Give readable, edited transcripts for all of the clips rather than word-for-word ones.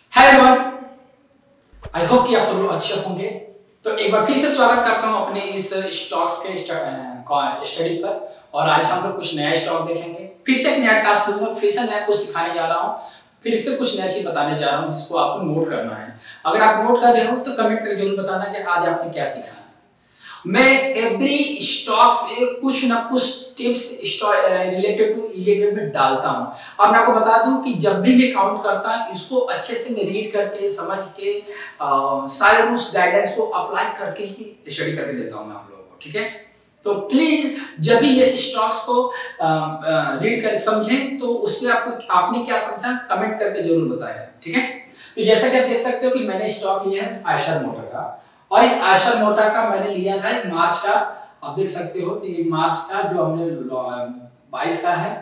Hi everyone, I hope कि आप सब लोग अच्छे होंगे। तो एक बार फिर से स्वागत करता हूं अपने इस स्टॉक्स के स्टडी पर। और आज हम लोग कुछ नया स्टॉक देखेंगे। फिर से एक नया टास्क दूंगा, फिर से नया कुछ सिखाने जा रहा हूं, फिर से कुछ नया चीज बताने जा रहा हूं जिसको आपको नोट करना है। अगर आप नोट कर रहे हो तो कमेंट करके जरूर बताना कि आज आपने क्या सीखा। मैं एवरी स्टॉक्स में कुछ ना कुछ टिप्स रिलेटेड टू ईएमआई में डालता हूं। और मैं आपको बता दूं कि जब भी मैं काउंट करता हूं इसको अच्छे से मैं रीड करके समझ के सारे रूल्स गाइडेंस को अप्लाई करके ही स्टडी करके देता हूं मैं आप लोगों को। ठीक है, तो प्लीज जब भी ये स्टॉक्स को रीड कर समझें तो उसमें आपने क्या समझा कमेंट करके जरूर बताएं। ठीक है, तो जैसा कि आप देख सकते हो कि मैंने स्टॉक लिया है आयशर मोटर का, और इस आयशर मोटर का मैंने लिया था मार्च का। आप देख सकते हो तो ये मार्च का जो हमने 22 का है,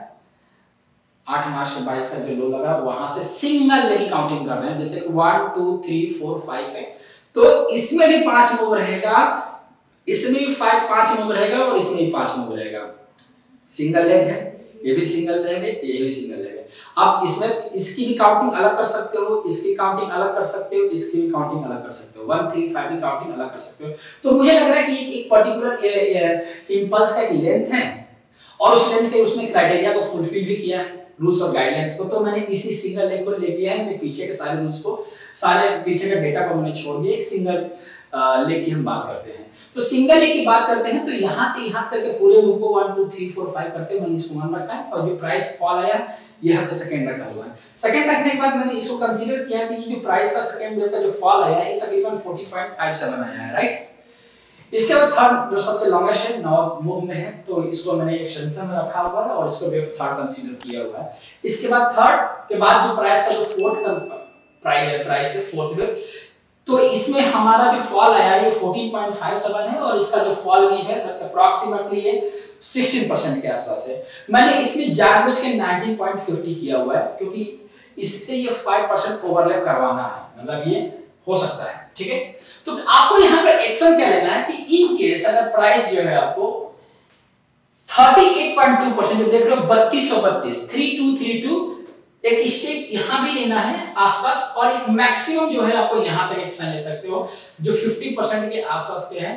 8 मार्च के 22 का जो लो लगा वहां से सिंगल लेके काउंटिंग कर रहे हैं। जैसे 1 2 3 4 5 है, तो इसमें भी 5 मूव रहेगा, इसमें भी 5 मूव रहेगा और इसमें भी 5 मूव रहेगा। सिंगल लेग है, ये भी सिंगल लेग है, ये भी सिंगल लेग है। आप इसमें इसकी भी काउंटिंग अलग कर सकते हो, इसकी काउंटिंग अलग कर सकते हो, इसकी भी काउंटिंग अलग कर सकते हो, 1 3 5 की काउंटिंग अलग कर सकते हो। तो मुझे लग रहा है कि एक पर्टिकुलर इंपल्स का एक लेंथ है और उस लेंथ के उसने क्राइटेरिया को फुलफिल भी किया है, रूल्स और गाइडलाइंस को। तो मैंने इसी सिंगल लेग को ले लिया है। मैंने पीछे के सारे रूल्स को, सारे पीछे का डेटा को मैंने छोड़ दिया, एक सिंगल लेग की हम बात करते हैं। तो सिंगल लेग की बात करते हैं तो यहां से यहां तक के पूरे मूव को 1 2 3 4 5 करते हैं मैंने इसको 1 रखा है। और जो प्राइस फॉल आया ये यहाँ पे सेकंड रखा हुआ है। सेकंड रखने के बाद मैंने इसको कंसीडर किया कि ये जो प्राइस का सेकंड लेग का जो फॉल आया है ये तकरीबन 40.57 आया है, राइट। इसके बाद थर्ड जो सबसे लॉन्गेस्ट है 9 मूव में है, तो इसको मैंने एक्सटेंशन में रखा हुआ है और इसको वेव थर्ड कंसीडर किया हुआ है। इसके बाद थर्ड के बाद जो प्राइस का जो फोर्थ प्राइस है, फोर्थ वेव, तो इसमें हमारा जो फॉल आया ये 14.57 है और इसका जो फॉल भी है अप्रॉक्सीमेटली ये 16% के आसपास है। मैंने इसमें जानबूझ के 19.50 किया हुआ है क्योंकि इससे ये 5% ओवरलैप करवाना है, मतलब ये हो सकता है। ठीक है, तो आपको यहाँ पर एक्शन क्या लेना है कि इन केस अगर प्राइस जो है आपको 38.2% जो देख रहे हो 3232 3232 एक स्टेप यहाँ भी लेना है आसपास, और एक मैक्सिमम जो है आपको यहाँ तक एक्शन ले सकते हो जो 50% के आसपास पे है।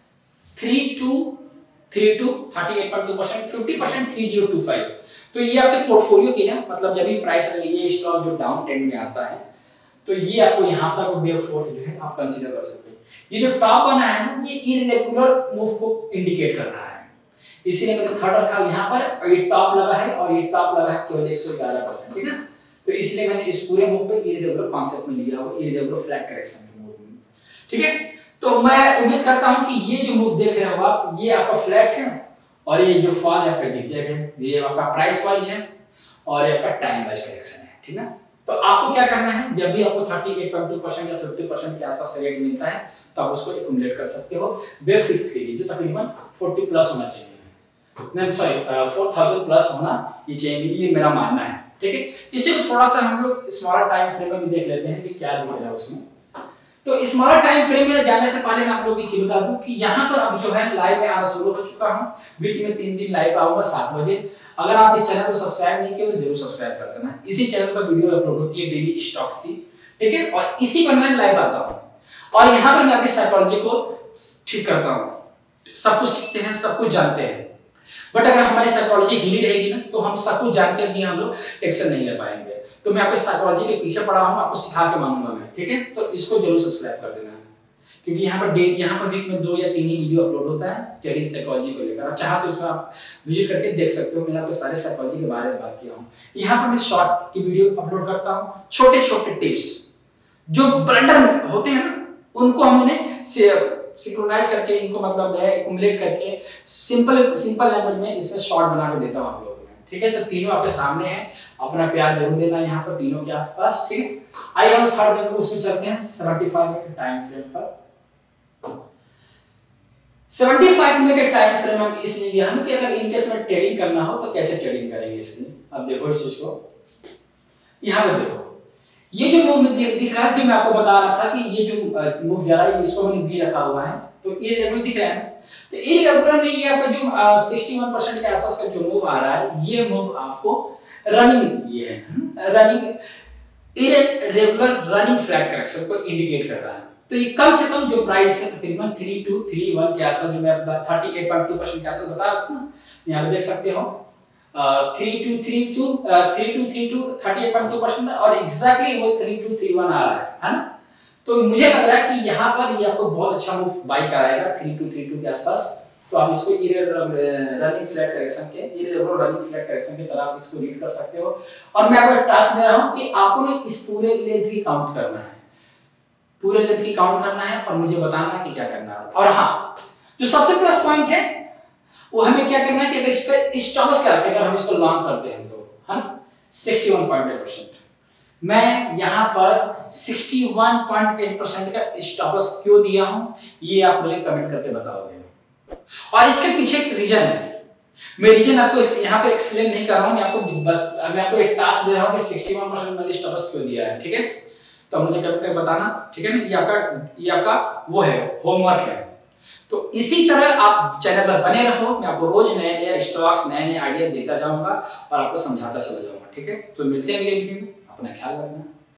3232 38.2% 50% 3025। तो ये आपके पोर्टफोलियो की ना, मतलब जब भी प्राइस अगर ये स्टॉक जो डाउन ट्रेंड में आता है तो ये आपको यहाँ तक वेव फोर्स जो है आप कंसीडर कर सकते हो। ये जो टॉप बना है ना ये इररेगुलर मूव को इंडिकेट कर रहा है, इसीलिए मैंने थर्ड रखा यहाँ पर। और ये टॉप लगा है और ये टॉप लगा है केवल 111%। ठीक है, तो इसलिए मैंने इस पूरे मूव पे इररेगुलर कांसेप्ट में लिया हुआ, इररेगुलर फ्लैट करेक्शन के मूव में। ठीक है, तो मैं उम्मीद करता हूं कि ये जो मूव देख रहे हो आप ये आपका फ्लैट है और ये जो फॉल है आपका जिगजैग है, ये आपका प्राइस वाइज है और ये आपका टाइम वाइज करेक्शन है। ठीक है, तो आपको क्या करना है जब भी आपको 38.2% या 50% के आसपास रेट मिलता है तो आप उसको एक्युमुलेट कर सकते हो वेव फिफ्थ के लिए, जो तकरीबन 40 प्लस होना चाहिए, नहीं सॉरी 4000 प्लस होना ये चाहिए, ये मेरा मानना है। ठीक है, इसी को थोड़ा सा हम लोग स्मॉलर टाइम फ्रेम में भी देख लेते हैं कि क्या दिख रहा है उसमें। तो स्मॉलर टाइम फ्रेम में जाने से पहले मैं आप लोगों की चीज बता दूं कि यहाँ पर अब जो है लाइव में आना शुरू हो चुका हूँ। वीक में 3 दिन लाइव आऊंगा 7 बजे। अगर आप इस चैनल को सब्सक्राइब नहीं किए तो जरूर सब्सक्राइब कर देना। इसी चैनल पर वीडियो अपलोड होती है डेली स्टॉक्स की। ठीक है, और इसी पर मैं लाइव आता हूँ और यहाँ पर मैं आपकी साइकोलॉजी को ठीक करता हूँ। सब कुछ सीखते हैं, सब कुछ जानते हैं, बट अगर हमारी साइकोलॉजी हिली रहेगी ना तो हम सब कुछ जान के भी हम लोग एक्शन नहीं ले पाएंगे। तो मैं आपको साइकोलॉजी के पीछे पड़ा हूँ, आपको सिखा के मानूंगा मैं। ठीक है, तो इसको जरूर सब्सक्राइब कर देना क्योंकि यहाँ पर वीक में 2 या 3 ही वीडियो अपलोड होता है ट्रेडिंग साइकोलॉजी को लेकर। आप चाहे तो उसमें आप विजिट करके देख सकते हो। मैंने आपको सारे साइकोलॉजी के बारे में बात किया हूँ। यहाँ पर मैं शॉर्ट की वीडियो अपलोड करता हूँ, छोटे छोटे टिप्स जो ब्लंडर होते हैं ना उनको हमने सिंक्रोनाइज करके, इनको मतलब एक्युमुलेट करके सिंपल लैंग्वेज में इसमें शॉर्ट बना के देता हूं आप लोगों को। ठीक है, तो तीनों आपके सामने है, अपना प्यार जरूर देना यहाँ पर तीनों के आसपास। ठीक है, आइए हम थर्ड में उसमें चलते हैं 75 मिनट के टाइम फ्रेम पर। 75 मिनट के टाइम फ्रेम हम इसलिए लिया हम कि अगर इनकेस में ट्रेडिंग करना हो तो कैसे ट्रेडिंग करेंगे इसकी। अब देखो इस चीज को, यहाँ पे देखो ये जो मूव दिख रहा है जो मैं आपको बता रहा था कि ये जो मूव जा रहा है इसको मैंने बी रखा हुआ है, तो इररेगुलर दिख रहा है ना। तो इररेगुलर में ये आपका जो 61% के आसपास का जो मूव आ रहा है ये मूव आपको रनिंग, ये है running irregular running flat correction को इंडिकेट कर रहा है। तो ये कम से कम जो प्राइस है तकरीबन 3231 के आसपास, जो मैं 38.2% के आसपास बता रहा था ना, यहाँ पे देख सकते हो 3232 38.2% और एग्जैक्टली वो 3231 आ रहा है ना। तो मुझे लग रहा है कि यहाँ पर ये आपको बहुत अच्छा मूव बाय कराएगा 3232 के आसपास। तो आप इसको इरेगुलर रनिंग फ्लैट करेक्शन की तरह आप इसको रीड कर सकते हो। और मैं आपको टास्क दे रहा हूँ कि आपको ने इस पूरे लेंथ की काउंट करना है, पूरे लेंथ की काउंट करना है और मुझे बताना है कि क्या करना है। और हाँ, जो सबसे प्लस पॉइंट है वो हमें क्या करना है कि अगर इसका स्टॉप लॉस करके अगर हम इसको लॉन्ग करते हैं तो है ना 61.8%, मैं यहाँ पर 61.8% का स्टॉप लॉस क्यों दिया हूँ ये आप मुझे कमेंट करके बताओगे। और इसके पीछे एक रीजन है, मैं रीजन आपको यहाँ पे एक्सप्लेन नहीं कर रहा हूँ, मैं आपको एक टास्क दे रहा हूँ कि 61% मैंने स्टॉप लॉस क्यों दिया है, ठीक है। तो मुझे कमेंट करके बताना, ठीक है ना। ये आपका वो है होमवर्क है। तो इसी तरह आप चैनल पर बने रहो, मैं आपको रोज नए नए स्टॉक्स नए नए आइडियाज देता जाऊंगा और आपको समझाता चला जाऊंगा, ठीक है। तो मिलते हैं अगले वीडियो में, अपना ख्याल रखना।